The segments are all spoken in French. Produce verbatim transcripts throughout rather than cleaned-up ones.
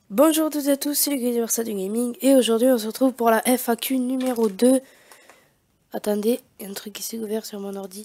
Bonjour à toutes et à tous, c'est le Grégoire du Gaming et aujourd'hui on se retrouve pour la F A Q numéro deux. Attendez, il y a un truc qui s'est ouvert sur mon ordi.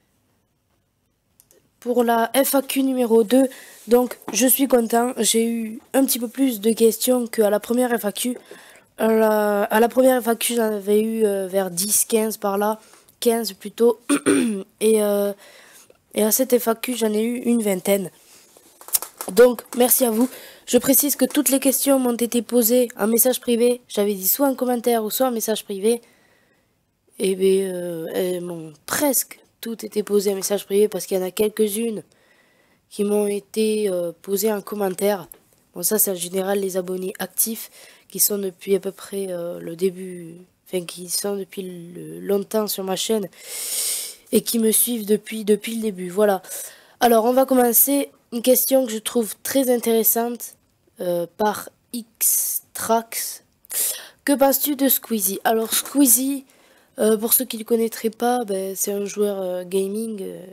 Pour la F A Q numéro deux, donc je suis content, j'ai eu un petit peu plus de questions qu'à la première F A Q. À la, à la première F A Q j'en avais eu euh, vers dix quinze par là, quinze plutôt, et, euh, et à cette F A Q j'en ai eu une vingtaine. Donc, merci à vous. Je précise que toutes les questions m'ont été posées en message privé. J'avais dit soit en commentaire ou soit en message privé. Et bien, euh, elles m'ont presque toutes été posées en message privé parce qu'il y en a quelques-unes qui m'ont été euh, posées en commentaire. Bon, ça, c'est en général les abonnés actifs qui sont depuis à peu près euh, le début, enfin, qui sont depuis le, longtemps sur ma chaîne et qui me suivent depuis, depuis le début. Voilà. Alors, on va commencer. Une question que je trouve très intéressante euh, par Xtrax. Que penses-tu de Squeezie? Alors Squeezie, euh, pour ceux qui ne le connaîtraient pas, ben, c'est un joueur euh, gaming. Euh,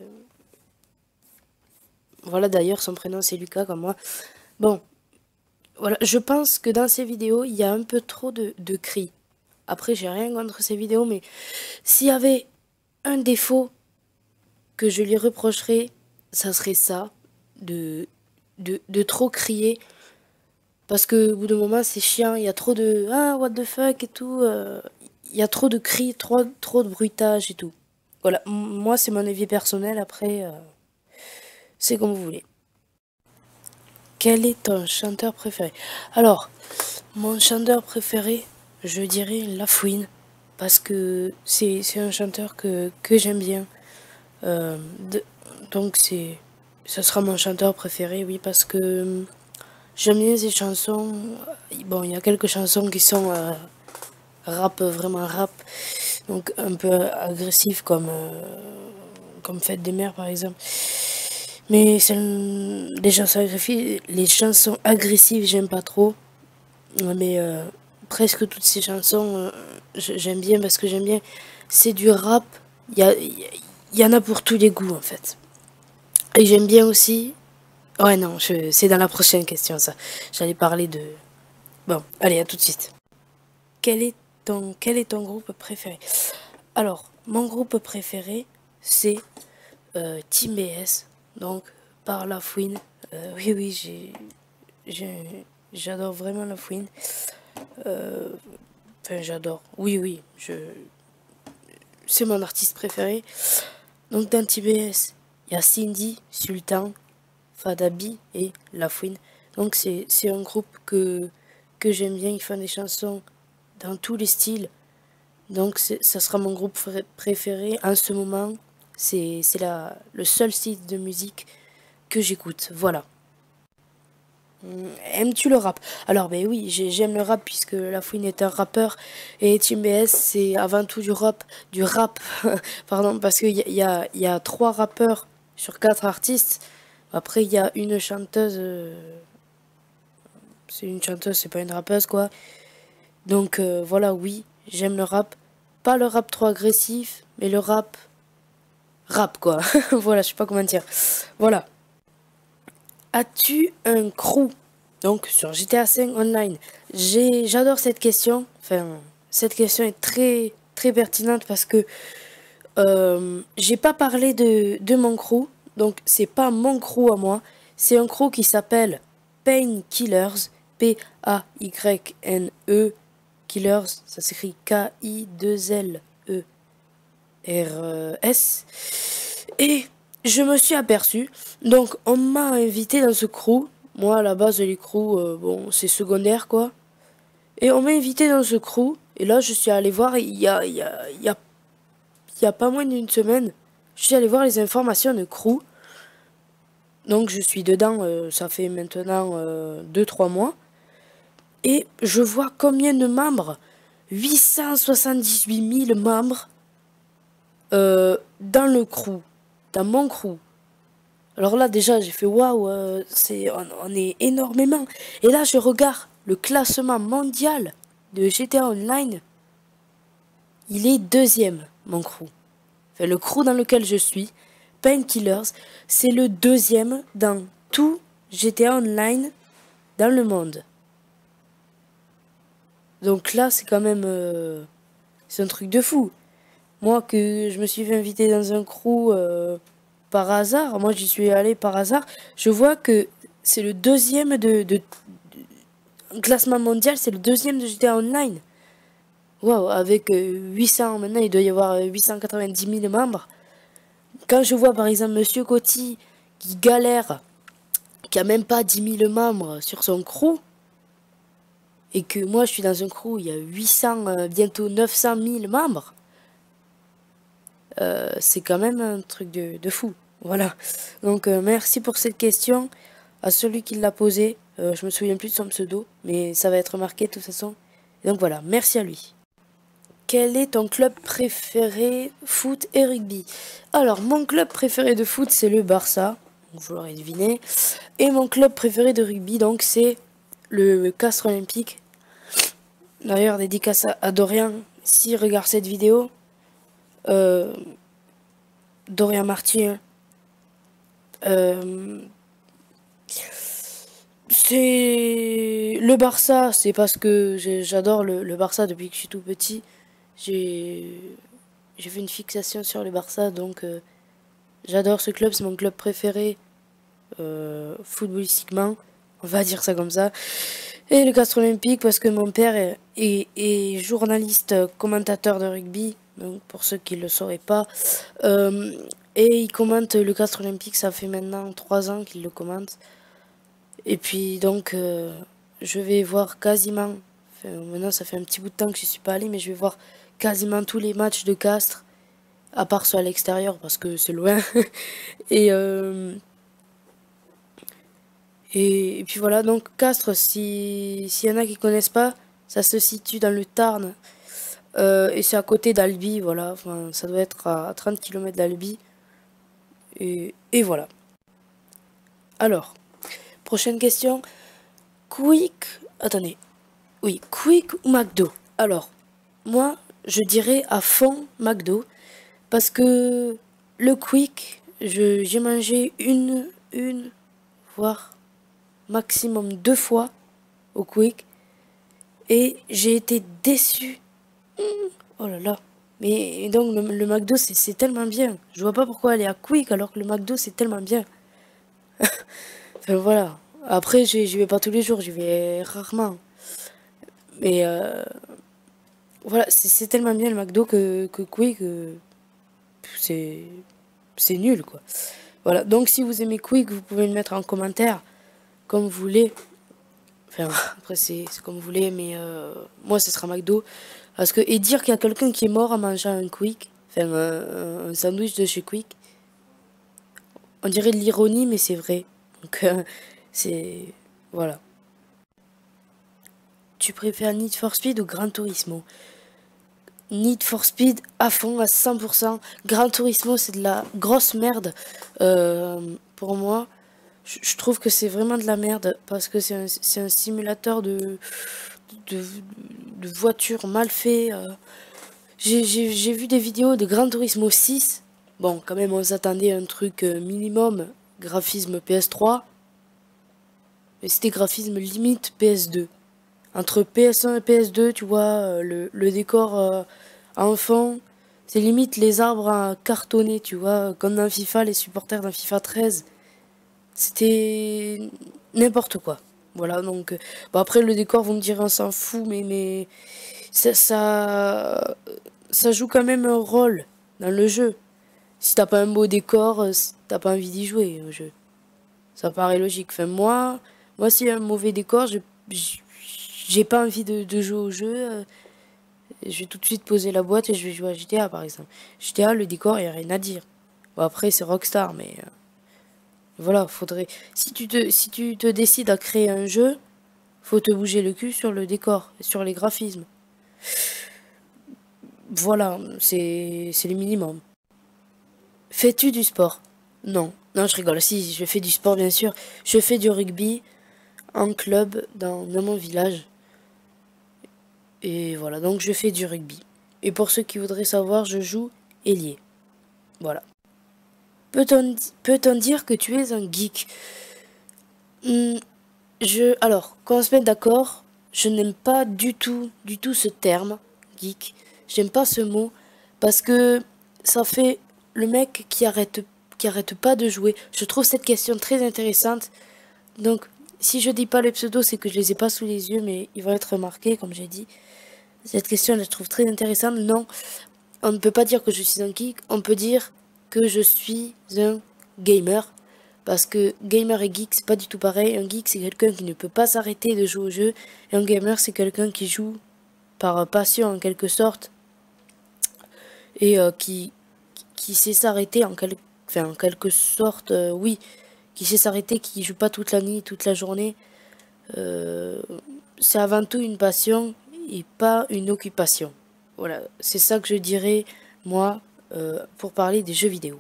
voilà, d'ailleurs son prénom c'est Lucas comme moi. Bon, voilà, je pense que dans ces vidéos, il y a un peu trop de, de cris. Après, j'ai rien contre ces vidéos, mais s'il y avait un défaut que je lui reprocherais, ça serait ça. De, de, de trop crier. Parce que au bout d'un moment, c'est chiant. Il y a trop de ah, what the fuck et tout. euh, Il y a trop de cris, trop, trop de bruitage et tout. Voilà, M- moi, c'est mon avis personnel. Après, euh, c'est comme vous voulez. Quel est ton chanteur préféré? Alors, mon chanteur préféré, je dirais Lafouine. Parce que c'est c'est un chanteur que, que j'aime bien. Euh, de- donc, c'est ce sera mon chanteur préféré, oui, parce que j'aime bien ces chansons. Bon, il y a quelques chansons qui sont euh, rap, vraiment rap, donc un peu agressif comme, euh, comme Fête des Mères par exemple. Mais celles- les chansons agressives, les chansons agressives, j'aime pas trop. Mais euh, presque toutes ces chansons, euh, je- j'aime bien parce que j'aime bien. C'est du rap. Il y, a- il y en a pour tous les goûts en fait. Et j'aime bien aussi. Ouais, non, je- c'est dans la prochaine question ça. J'allais parler de. Bon, allez, à tout de suite. Quel est ton, quel est ton groupe préféré? Alors, mon groupe préféré, c'est euh, Team B S, donc par La Fouine. Euh, oui, oui, j'ai, j'ai- j'adore vraiment La Fouine. Euh, Enfin, j'adore. Oui, oui, je, c'est mon artiste préféré. Donc, dans Team B S, il y a Cindy, Sultan, Fadabi et La Fouine. Donc, c'est, c'est un groupe que, que j'aime bien. Ils font des chansons dans tous les styles. Donc ça sera mon groupe préféré en ce moment. C'est la le seul site de musique que j'écoute. Voilà. Hum, Aimes-tu le rap? Alors ben oui, j'aime le rap puisque La Fouine est un rappeur et Team B S c'est avant tout du rap, du rap. Pardon, parce qu'il y, a- y, a, y a trois rappeurs sur quatre artistes. Après il y a une chanteuse, euh, c'est une chanteuse, c'est pas une rappeuse quoi. Donc euh, voilà, oui, j'aime le rap. Pas le rap trop agressif, mais le rap rap quoi. Voilà, je sais pas comment dire. Voilà. As-tu un crew? Donc sur G T A cinq Online. J'ai, j'adore cette question. Enfin, cette question est très très pertinente parce que euh, j'ai pas parlé de, de mon crew. Donc c'est pas mon crew à moi. C'est un crew qui s'appelle Painkillers. P A Y N E Killers. Ça s'écrit K I deux L E R S. Et je me suis aperçu, donc on m'a invité dans ce crew. Moi à la base les crews, euh, bon c'est secondaire quoi. Et on m'a invité dans ce crew. Et là je suis allé voir, il y a, il y a, il y a, il y a pas moins d'une semaine, je suis allé voir les informations de crew. Donc je suis dedans, euh, ça fait maintenant euh, deux trois mois. Et je vois combien de membres? huit cent soixante-dix-huit mille membres euh, dans le crew, dans mon crew. Alors là, déjà, j'ai fait waouh, euh, c'est, on, on est énormément. Et là, je regarde le classement mondial de G T A Online. Il est deuxième, mon crew. Enfin, le crew dans lequel je suis, Painkillers, c'est le deuxième dans tout G T A Online dans le monde. Donc là, c'est quand même... euh, c'est un truc de fou. Moi, que je me suis fait inviter dans un crew euh, par hasard, moi j'y suis allé par hasard, je vois que c'est le deuxième de, de, de- classement mondial, c'est le deuxième de G T A Online. Waouh, avec euh, huit cents, maintenant il doit y avoir euh, huit cent quatre-vingt-dix mille membres. Quand je vois par exemple Monsieur Coty qui galère, qui a même pas dix mille membres sur son crew, et que moi je suis dans un crew où il y a huit cents, euh, bientôt neuf cent mille membres, euh, c'est quand même un truc de, de fou. Voilà. Donc euh, merci pour cette question à celui qui l'a posée. Euh, je me souviens plus de son pseudo, mais ça va être marqué de toute façon. Et donc voilà, merci à lui. Quel est ton club préféré foot et rugby? Alors, mon club préféré de foot, c'est le Barça. Vous l'aurez deviné. Et mon club préféré de rugby, donc, c'est le Castres Olympique. D'ailleurs, dédicace à Dorian, s'il regarde cette vidéo. Euh, Dorian Martin. Euh, c'est le Barça, c'est parce que j'adore le, le Barça depuis que je suis tout petit. J'ai j'ai fait une fixation sur le Barça, donc euh, j'adore ce club, c'est mon club préféré euh, footballistiquement, on va dire ça comme ça. Et le Castres Olympique parce que mon père est, est, est journaliste, commentateur de rugby, donc pour ceux qui ne le sauraient pas. Euh, et il commente le Castres Olympique, ça fait maintenant trois ans qu'il le commente. Et puis donc euh, je vais voir quasiment, enfin, maintenant ça fait un petit bout de temps que je suis pas allé, mais je vais voir quasiment tous les matchs de Castres, à part ceux à l'extérieur parce que c'est loin. et, euh, et, et puis voilà, donc Castres, si s'il y en a qui connaissent pas, ça se situe dans le Tarn. Euh, et c'est à côté d'Albi, voilà, enfin, ça doit être à trente kilomètres d'Albi. Et, et voilà. Alors, prochaine question. Quick, attendez, oui, Quick ou McDo? Alors, moi, je dirais à fond McDo, parce que le Quick, je j'ai mangé une, une, voire maximum deux fois au Quick, et j'ai été déçu. Oh là là. Mais donc le, le McDo c'est c'est tellement bien. Je vois pas pourquoi aller à Quick alors que le McDo c'est tellement bien. Enfin voilà. Après j'y j'y vais pas tous les jours, j'y vais rarement. Mais euh, voilà, c'est c'est tellement bien le McDo que, que Quick, euh, c'est c'est nul quoi. Voilà, donc si vous aimez Quick, vous pouvez le mettre en commentaire comme vous voulez. Enfin, après c'est c'est comme vous voulez, mais euh, moi ce sera McDo. Parce que, et dire qu'il y a quelqu'un qui est mort en mangeant un Quick, enfin un, un sandwich de chez Quick, on dirait de l'ironie, mais c'est vrai. Donc euh, c'est... Voilà. Tu préfères Need for Speed ou Gran Turismo? Need for Speed à fond, à cent pour cent. Gran Turismo, c'est de la grosse merde. Euh, pour moi, je, je trouve que c'est vraiment de la merde. Parce que c'est un, c'est un simulateur de, de, de voiture mal fait. Euh. J'ai j'ai- j'ai vu des vidéos de Gran Turismo six. Bon, quand même, on s'attendait à un truc euh, minimum. Graphisme P S trois. Mais c'était graphisme limite P S deux. Entre P S un et P S deux, tu vois, euh, le, le décor euh, en fond, c'est limite les arbres à cartonner, tu vois, comme dans FIFA, les supporters d'un FIFA treize. C'était n'importe quoi. Voilà, donc... euh, bon, après, le décor, vous me direz, on s'en fout, mais, mais ça, ça, ça joue quand même un rôle dans le jeu. Si t'as pas un beau décor, euh, t'as pas envie d'y jouer au jeu. Ça paraît logique. Enfin, moi, moi s'il y a un mauvais décor, je- j'ai pas envie de, de jouer au jeu. euh, Je vais tout de suite poser la boîte et je vais jouer à G T A, par exemple. G T A, le décor, il n'y a rien à dire. Bon, après, c'est Rockstar, mais euh, voilà, faudrait... Si tu te, si tu te décides à créer un jeu, faut te bouger le cul sur le décor, et sur les graphismes. Voilà, c'est c'est le minimum. Fais-tu du sport? Non. Non, je rigole. Si, je fais du sport, bien sûr. Je fais du rugby en club dans, dans mon village. Et voilà, donc je fais du rugby. Et pour ceux qui voudraient savoir, je joue ailier. Voilà. Peut-on peut-on dire que tu es un geek? Hmm, je, alors, qu'on se mette d'accord, je n'aime pas du tout, du tout ce terme, geek. J'aime pas ce mot, parce que ça fait le mec qui arrête, qui arrête pas de jouer. Je trouve cette question très intéressante. Donc, si je dis pas les pseudos, c'est que je les ai pas sous les yeux, mais ils vont être remarqués, comme j'ai dit. Cette question, je la trouve très intéressante. Non, on ne peut pas dire que je suis un geek, on peut dire que je suis un gamer. Parce que gamer et geek, c'est pas du tout pareil. Un geek, c'est quelqu'un qui ne peut pas s'arrêter de jouer au jeu. Et un gamer, c'est quelqu'un qui joue par passion, en quelque sorte. Et euh, qui, qui sait s'arrêter, en, quel, enfin, en quelque sorte, euh, oui. Qui sait s'arrêter, qui joue pas toute la nuit, toute la journée. Euh, c'est avant tout une passion et pas une occupation. Voilà, c'est ça que je dirais, moi, euh, pour parler des jeux vidéo.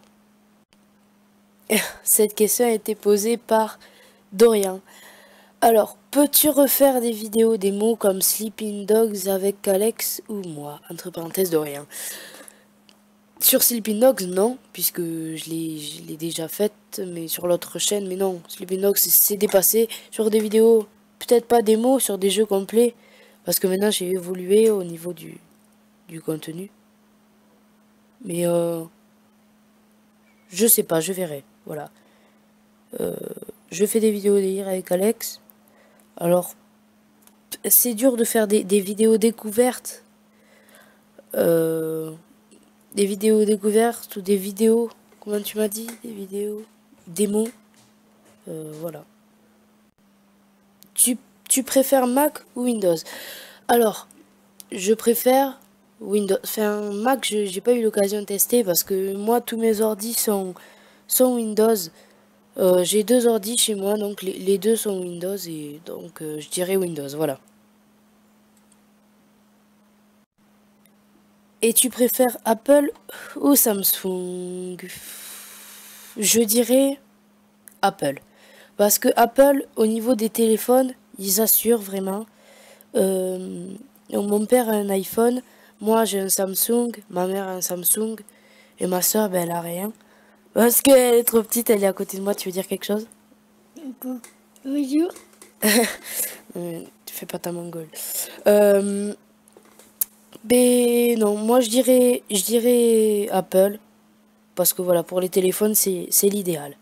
Cette question a été posée par Dorian. Alors, peux-tu refaire des vidéos, des mots comme Sleeping Dogs avec Alex ou moi? Entre parenthèses, Dorian. Sur Sleeping Dogs, non, puisque je l'ai déjà faite, mais sur l'autre chaîne, mais non. Sleeping Dogs, c'est dépassé. Sur des vidéos, peut-être pas des mots, sur des jeux complets, parce que maintenant j'ai évolué au niveau du, du contenu. Mais euh, je sais pas, je verrai. Voilà. Euh, je fais des vidéos délire avec Alex. Alors, c'est dur de faire des, des vidéos découvertes. Euh, des vidéos découvertes ou des vidéos, comment tu m'as dit? Des vidéos démos. Euh, voilà. Tu, tu préfères Mac ou Windows? Alors, je préfère Windows. Enfin, Mac, je j'ai pas eu l'occasion de tester parce que moi, tous mes ordis sont, sont Windows. Euh, j'ai deux ordis chez moi, donc les, les deux sont Windows et donc euh, je dirais Windows, voilà. Et tu préfères Apple ou Samsung? Je dirais Apple. Parce que Apple, au niveau des téléphones, ils assurent vraiment. Euh, mon père a un iPhone, moi j'ai un Samsung, ma mère a un Samsung, et ma soeur, ben, elle a rien. Parce qu'elle est trop petite, elle est à côté de moi, tu veux dire quelque chose? Bonjour. Euh, tu fais pas ta mongole. Euh, ben non, moi je dirais, je dirais Apple. Parce que voilà, pour les téléphones, c'est c'est l'idéal.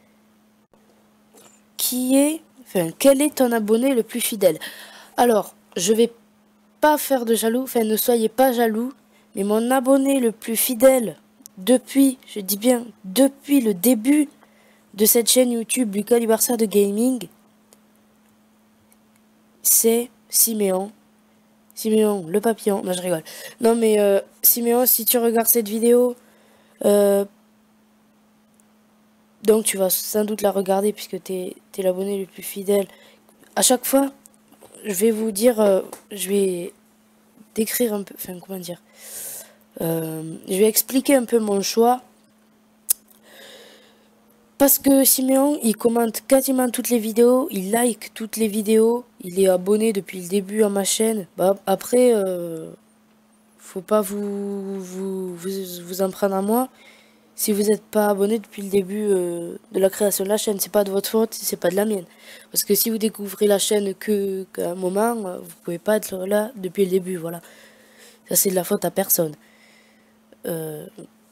Qui est, enfin, quel est ton abonné le plus fidèle? Alors, je vais pas faire de jaloux, enfin, ne soyez pas jaloux, mais mon abonné le plus fidèle depuis, je dis bien, depuis le début de cette chaîne YouTube Lucas Libarsa de Gaming, c'est Siméon. Siméon, le papillon. Non, je rigole. Non, mais euh, Siméon, si tu regardes cette vidéo, euh, donc tu vas sans doute la regarder puisque t'es es, l'abonné le plus fidèle. À chaque fois, je vais vous dire, euh, je vais décrire un peu, enfin comment dire, euh, je vais expliquer un peu mon choix. Parce que Siméon, il commente quasiment toutes les vidéos, il like toutes les vidéos, il est abonné depuis le début à ma chaîne. Bah, après, euh, faut pas vous, vous, vous, vous en prendre à moi. Si vous n'êtes pas abonné depuis le début euh, de la création de la chaîne, c'est pas de votre faute, c'est pas de la mienne. Parce que si vous découvrez la chaîne que qu'à un moment, vous pouvez pas être là depuis le début, voilà. Ça c'est de la faute à personne. Euh,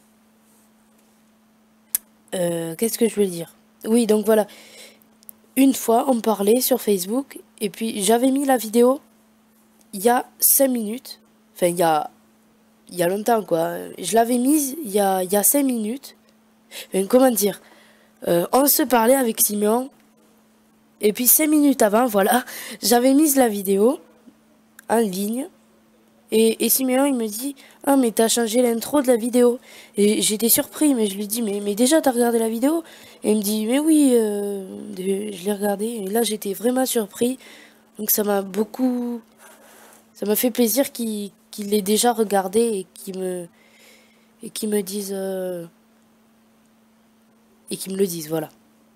euh, Qu'est-ce que je veux dire? Oui, donc voilà. Une fois, on parlait sur Facebook, et puis j'avais mis la vidéo il y a cinq minutes. Enfin, il y a, il y a longtemps, quoi. Je l'avais mise il y a, il y a cinq minutes. Enfin, comment dire? Euh, on se parlait avec Siméon. Et puis cinq minutes avant, voilà, j'avais mis la vidéo en ligne. Et, et Siméon, il me dit, ah, mais t'as changé l'intro de la vidéo. Et j'étais surpris, mais je lui dis, mais, mais déjà, t'as regardé la vidéo? Et il me dit, mais oui, euh, je l'ai regardé. Et là, j'étais vraiment surpris. Donc ça m'a beaucoup... Ça m'a fait plaisir qu'il qu'il l'ait déjà regardé et qu'il me... Et qu'il me dise... Euh, et qu'il me le dise, voilà.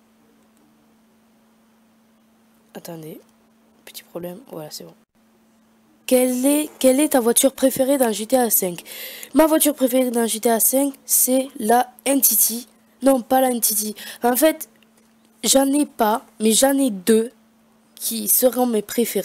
Attendez, petit problème, voilà, c'est bon. Quelle est, quelle est ta voiture préférée dans G T A cinq? Ma voiture préférée dans G T A cinq, c'est la Entity. Non, pas la Entity. En fait, j'en ai pas, mais j'en ai deux qui seront mes préférés.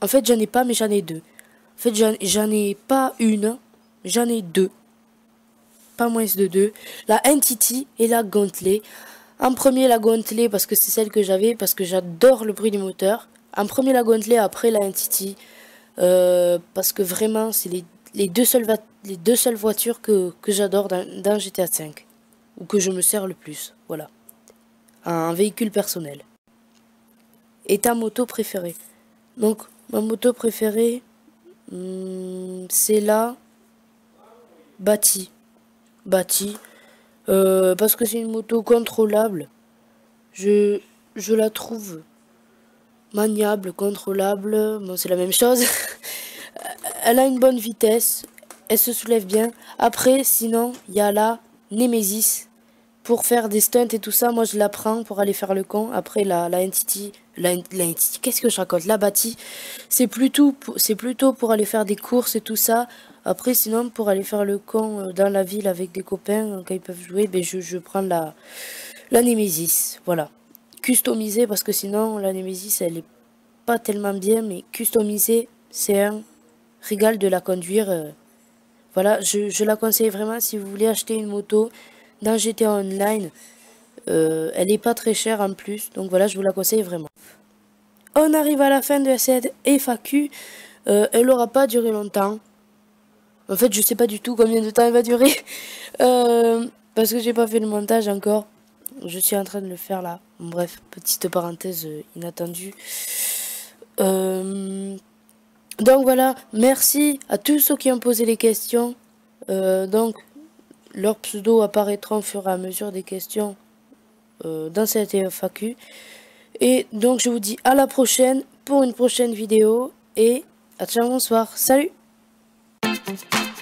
En fait, j'en ai pas, mais j'en ai deux. En fait, j'en ai pas une, j'en ai deux. Pas moins de deux. La Entity et la Gauntlet. En premier, la Gauntlet, parce que c'est celle que j'avais, parce que j'adore le bruit du moteur. En premier, la Gauntlet, après la Entity. Euh, parce que vraiment, c'est les, les, deux seules les deux seules voitures que, que j'adore dans, dans G T A cinq. Ou que je me sers le plus. Voilà. Un véhicule personnel. Et ta moto préférée? Donc, ma moto préférée, hmm, c'est la Bati. Bati. Euh, parce que c'est une moto contrôlable. Je, je la trouve maniable, contrôlable. Bon, c'est la même chose. Elle a une bonne vitesse. Elle se soulève bien. Après, sinon, il y a la Nemesis. Pour faire des stunts et tout ça, moi je la prends pour aller faire le con. Après, la, la Entity, la, la Entity, qu'est-ce que je raconte? La Bati, c'est plutôt, c'est plutôt pour aller faire des courses et tout ça. Après, sinon, pour aller faire le con dans la ville avec des copains, quand ils peuvent jouer, ben, je, je prends la, la Nemesis. Voilà. Customisée, parce que sinon, la Nemesis, elle est pas tellement bien, mais customisée, c'est un régal de la conduire. Euh, voilà, je, je la conseille vraiment si vous voulez acheter une moto dans G T A Online. Euh, elle est pas très chère en plus, donc voilà, je vous la conseille vraiment. On arrive à la fin de cette F A Q. Euh, elle n'aura pas duré longtemps. En fait, je sais pas du tout combien de temps elle va durer. Euh, parce que j'ai pas fait le montage encore. Je suis en train de le faire là. Bref, petite parenthèse euh, inattendue. Euh, donc voilà, merci à tous ceux qui ont posé les questions. Euh, donc, leurs pseudos apparaîtront au fur et à mesure des questions euh, dans cette F A Q. Et donc, je vous dis à la prochaine pour une prochaine vidéo. Et à ciao, bonsoir. Salut!